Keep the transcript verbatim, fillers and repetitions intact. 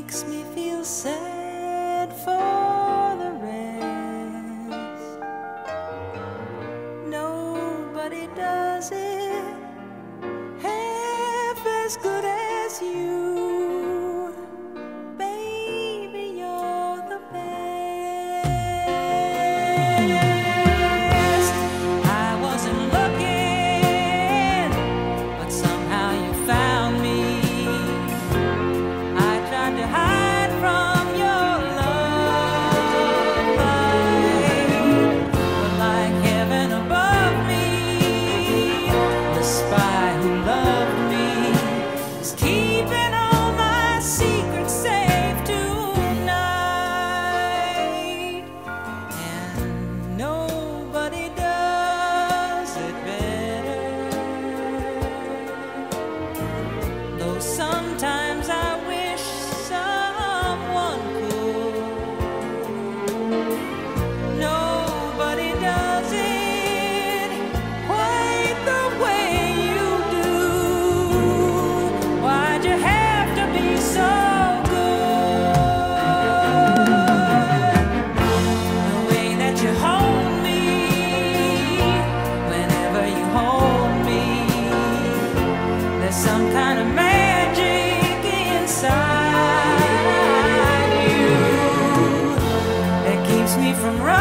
makes me feel sad for the rest. Nobody does it half as good as you. Baby, you're the best. I wasn't looking, but somehow you found me. I tried to hide from your love, but like heaven above me, the spy who loved me is keeping all my secrets safe tonight. And nobody does it better, though sometimes I wish someone could. Nobody does it quite the way you do. Why'd you have to be so good? The way that you hold me, whenever you hold me, there's some kind of magic inside you that keeps me from running.